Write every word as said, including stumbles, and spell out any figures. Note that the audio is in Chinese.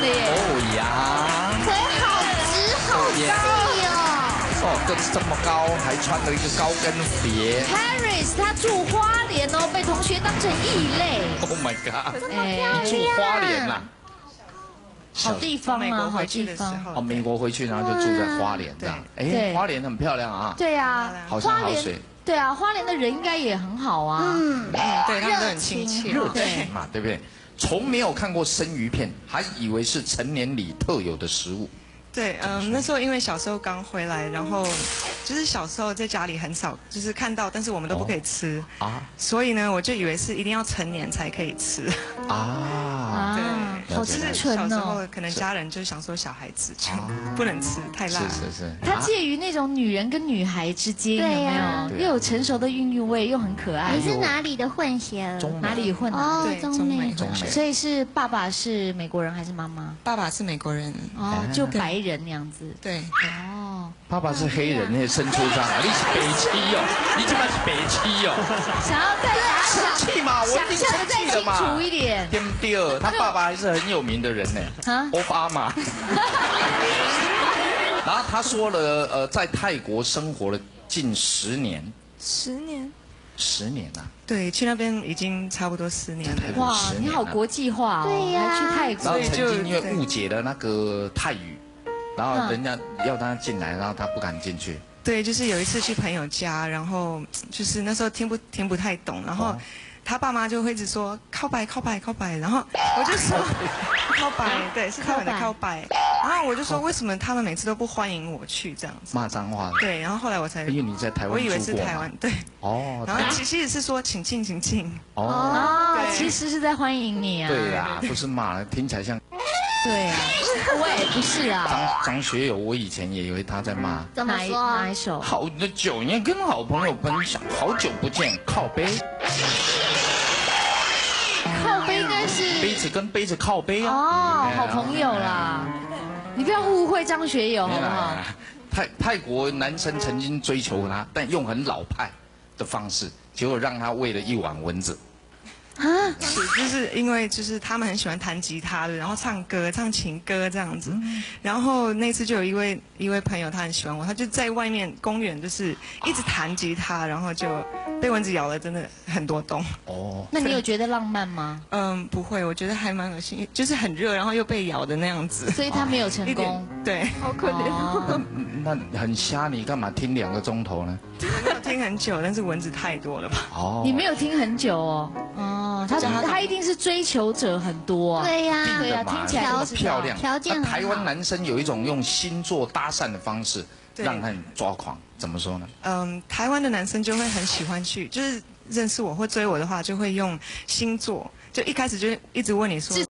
了耶！ 哦呀， 腿好直好细哦。 哦，个子这么高，还穿了一个高跟鞋。 Harris 他住花莲哦，被同学当成异类。 Oh my god！ 哎， 你住花莲啦？ 好地方啊，好地方。 哦，美国回去然后就住在花莲这样。哎，花莲很漂亮啊。 对呀， 好山好水。 对啊，花莲的人应该也很好啊。 嗯， 对他们都很亲切， 热情嘛，对不对？从没有看过生鱼片，还以为是成年礼特有的食物。 对，嗯，那时候因为小时候刚回来，然后就是小时候在家里很少就是看到，但是我们都不可以吃啊，所以呢，我就以为是一定要成年才可以吃啊。对， 好就是小时候可能家人就想说小孩子就不能吃太辣。 是是是。 它介于那种女人跟女孩之间，有没有？又有成熟的孕育味，又很可爱。 你是哪里的混血？ 哪里混的？ 哦，中美。 中美。 所以是爸爸是美国人还是妈妈？ 爸爸是美国人。 哦，就白人。人那样子， 对， 哦， 爸爸是黑人，那生出上来，你是北七哦，你基本是北七哦， 想要再生气嘛，我已经生气了嘛， 清楚一点， 对不对？他爸爸还是很有名的人呢，啊，奥巴马。然后他说了，呃，在泰国生活了近十年， 十年， 十年啊。 对，去那边已经差不多十年了。 哇，你好国际化哦！ 对呀， 还去泰国， 然后曾经因为误解了那个泰语，然后人家要他进来，然后他不敢进去。 对，就是有一次去朋友家，然后就是那时候听不听不太懂，然后他爸妈就会一直说靠白靠白靠白，然后我就说靠白，对，是他们的靠白。然后我就说为什么他们每次都不欢迎我去这样子？ 骂脏话。 对，然后后来我才因为你在台湾， 我以为是台湾，对。 哦。 然后其其实是说请进，请进。 哦，其实是在欢迎你啊。 对呀，不是骂，听起来像。 对啊，我也不是啊。 张张学友，我以前也以为他在骂。 怎么说？ 哪一首？ 好的酒要跟好朋友分享，好久不见，靠杯。 靠杯应该是杯子跟杯子靠杯啊。 哦，好朋友啦。你不要误会张学友好不好？ 泰泰国男生曾经追求他，但用很老派的方式，结果让他喂了一碗蚊子。 啊，是就是因为就是他们很喜欢弹吉他的，然后唱歌唱情歌这样子，然后那次就有一位一位朋友他很喜欢我，他就在外面公园就是一直弹吉他，然后就被蚊子咬了，真的很多洞。哦， 那你有觉得浪漫吗？ 嗯，不会，我觉得还蛮恶心，就是很热，然后又被咬的那样子。 所以他没有成功。 对，好可怜。 那很瞎，你干嘛听两个钟头呢？ 没有听很久，但是蚊子太多了吧？ 哦， 你没有听很久哦。哦，他他一定是追求者很多。 对呀， 对呀，听起来这么漂亮， 条件很好。 台湾男生有一种用星座搭讪的方式，让他抓狂。怎么说呢？ 嗯，台湾的男生就会很喜欢去，就是认识我或追我的话，就会用星座，就一开始就一直问你说。